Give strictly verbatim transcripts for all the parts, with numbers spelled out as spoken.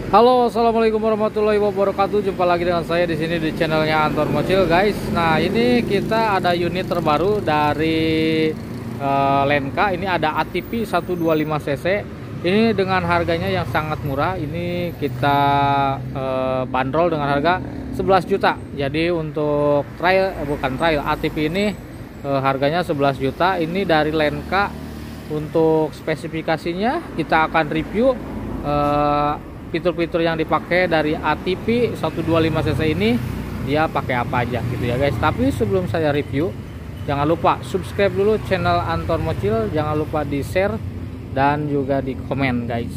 Halo, assalamualaikum warahmatullahi wabarakatuh. Jumpa lagi dengan saya di sini di channelnya Anton Mocil, guys. Nah, ini kita ada unit terbaru dari uh, Lenka. Ini ada A T P seratus dua puluh lima cc. Ini dengan harganya yang sangat murah. Ini kita uh, bandrol dengan harga sebelas juta. Jadi untuk trail, eh, bukan trail, A T P ini uh, harganya sebelas juta. Ini dari Lenka. Untuk spesifikasinya kita akan review uh, fitur-fitur yang dipakai dari A T P seratus dua puluh lima cc ini, dia pakai apa aja gitu ya guys. Tapi sebelum saya review, jangan lupa subscribe dulu channel Anton Mocil, jangan lupa di share dan juga di komen guys.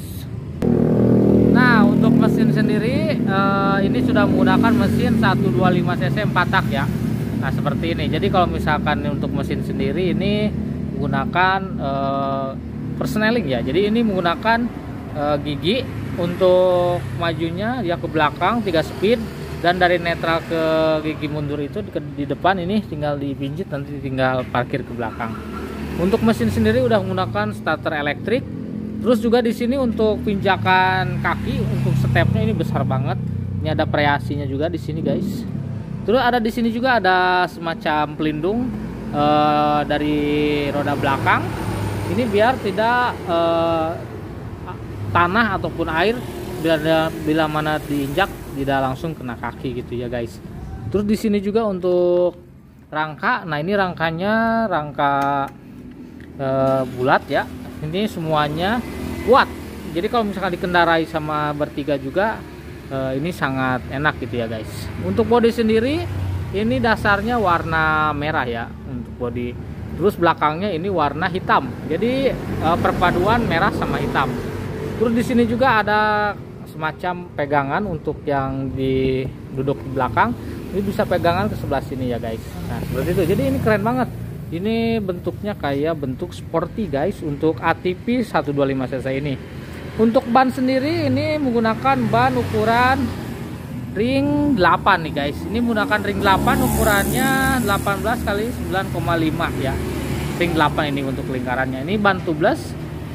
Nah, untuk mesin sendiri eh, ini sudah menggunakan mesin seratus dua puluh lima cc empat tak ya. Nah, seperti ini. Jadi kalau misalkan untuk mesin sendiri ini menggunakan eh, persneling ya. Jadi ini menggunakan eh, gigi. Untuk majunya dia ke belakang tiga speed, dan dari netral ke gigi mundur itu di, di depan ini tinggal dipinjit, nanti tinggal parkir ke belakang. Untuk mesin sendiri udah menggunakan starter elektrik. Terus juga di sini untuk pinjakan kaki untuk stepnya ini besar banget. Ini ada variasinya juga di sini guys. Terus ada di sini juga ada semacam pelindung uh, dari roda belakang. Ini biar tidak uh, tanah ataupun air bila, bila mana diinjak tidak langsung kena kaki gitu ya guys. Terus di sini juga untuk rangka. Nah, ini rangkanya rangka e, bulat ya. Ini semuanya kuat. Jadi kalau misalkan dikendarai sama bertiga juga e, ini sangat enak gitu ya guys. Untuk bodi sendiri ini dasarnya warna merah ya untuk bodi. Terus belakangnya ini warna hitam. Jadi e, perpaduan merah sama hitam. Terus di sini juga ada semacam pegangan untuk yang di duduk di belakang. Ini bisa pegangan ke sebelah sini ya guys. Nah, seperti itu. Jadi ini keren banget. Ini bentuknya kayak bentuk sporty guys untuk A T P seratus dua puluh lima cc ini. Untuk ban sendiri ini menggunakan ban ukuran ring delapan nih guys. Ini menggunakan ring delapan, ukurannya delapan belas kali sembilan koma lima ya. Ring delapan ini untuk lingkarannya. Ini ban tubeless.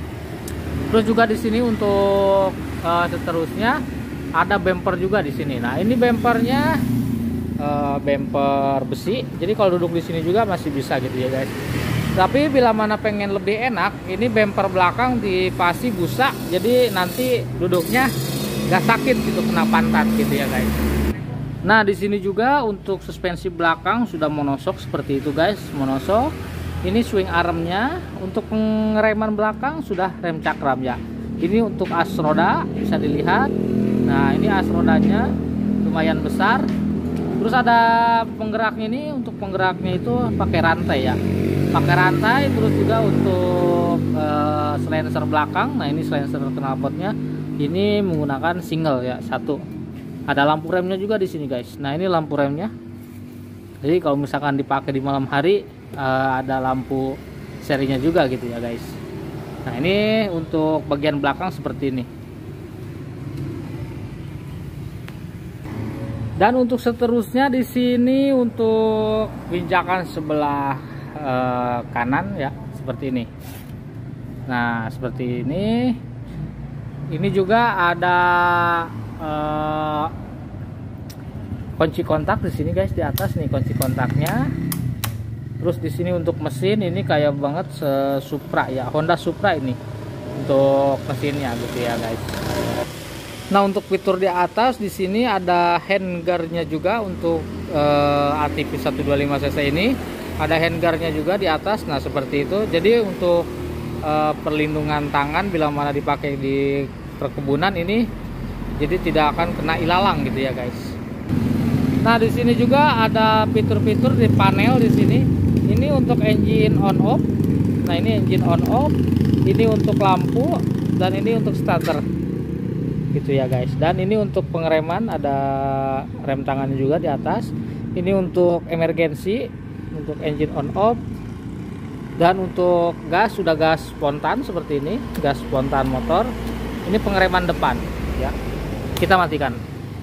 Terus juga di sini untuk uh, seterusnya ada bumper juga di sini. Nah, ini bumpernya uh, bumper besi. Jadi kalau duduk di sini juga masih bisa gitu ya guys. Tapi bila mana pengen lebih enak, ini bumper belakang dipasi busa. Jadi nanti duduknya gak sakit gitu kena pantat gitu ya guys. Nah, di sini juga untuk suspensi belakang sudah monoshock seperti itu guys, monoshock. Ini swing armnya. Untuk pengereman belakang sudah rem cakram ya. Ini untuk as roda bisa dilihat. Nah, ini as rodanya lumayan besar. Terus ada penggeraknya, ini untuk penggeraknya itu pakai rantai ya. Pakai rantai. Terus juga untuk uh, silencer belakang. Nah, ini silencer knalpotnya ini menggunakan single ya, satu. Ada lampu remnya juga di sini guys. Nah, ini lampu remnya. Jadi kalau misalkan dipakai di malam hari Uh, ada lampu serinya juga gitu ya guys. Nah, ini untuk bagian belakang seperti ini. Dan untuk seterusnya di sini untuk pinjakan sebelah uh, kanan ya seperti ini. Nah, seperti ini. Ini juga ada uh, kunci kontak di sini guys, di atas nih kunci kontaknya. Terus di sini untuk mesin ini kayak banget Supra ya, Honda Supra ini untuk mesinnya gitu ya guys. Nah, untuk fitur di atas di sini ada handguardnya juga untuk uh, A T P seratus dua puluh lima cc ini. Ada handguardnya juga di atas. Nah, seperti itu. Jadi untuk uh, perlindungan tangan bila mana dipakai di perkebunan ini, jadi tidak akan kena ilalang gitu ya guys. Nah, di sini juga ada fitur-fitur di panel di sini. Ini untuk engine on off. Nah, ini engine on off. Ini untuk lampu dan ini untuk starter. Gitu ya guys. Dan ini untuk pengereman ada rem tangannya juga di atas. Ini untuk emergency, untuk engine on off. Dan untuk gas sudah gas spontan seperti ini, gas spontan motor. Ini pengereman depan ya. Kita matikan.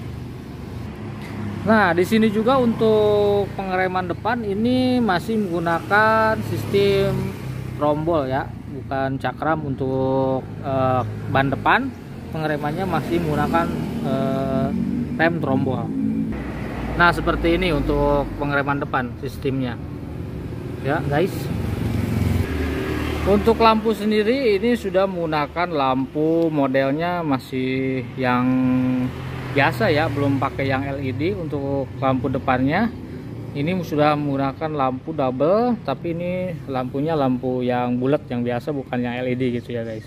Nah, di sini juga untuk pengereman depan ini masih menggunakan sistem rombol ya, bukan cakram untuk uh, ban depan. pengeremannya masih menggunakan uh, rem trombol. Nah seperti ini untuk pengereman depan sistemnya ya guys. Untuk lampu sendiri ini sudah menggunakan lampu modelnya masih yang biasa ya, belum pakai yang L E D. Untuk lampu depannya ini sudah menggunakan lampu double, tapi ini lampunya lampu yang bulat yang biasa, bukan yang L E D gitu ya guys.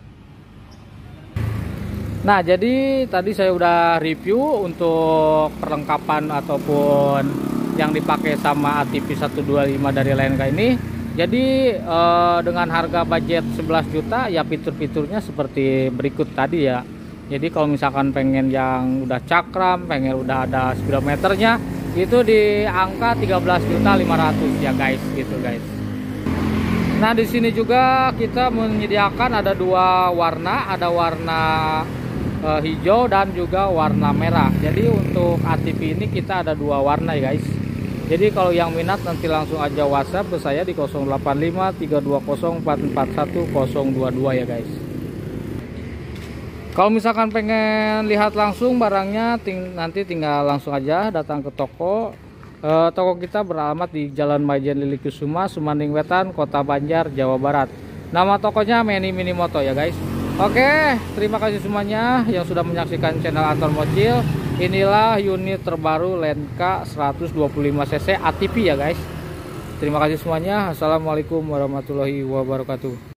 Nah jadi tadi saya udah review untuk perlengkapan ataupun yang dipakai sama A T V seratus dua puluh lima dari Lenka ini. Jadi eh, dengan harga budget sebelas juta ya, fitur-fiturnya seperti berikut tadi ya. Jadi kalau misalkan pengen yang udah cakram, pengen udah ada speedometernya, itu di angka tiga belas juta lima ratus ya guys, gitu guys. Nah di sini juga kita menyediakan ada dua warna, ada warna Uh, hijau dan juga warna merah. Jadi untuk A T V ini kita ada dua warna ya guys. Jadi kalau yang minat nanti langsung aja WhatsApp ke saya di nol delapan lima tiga dua nol empat empat satu nol dua dua ya guys. Kalau misalkan pengen lihat langsung barangnya, ting nanti tinggal langsung aja datang ke toko. Uh, toko kita beralamat di Jalan Majen Lilikusuma, Sumanding Wetan, Kota Banjar, Jawa Barat. Nama tokonya Meni Minimoto ya guys. Oke, terima kasih semuanya yang sudah menyaksikan channel Anton Mocil. Inilah unit terbaru Lenka seratus dua puluh lima cc A T V ya guys. Terima kasih semuanya. Assalamualaikum warahmatullahi wabarakatuh.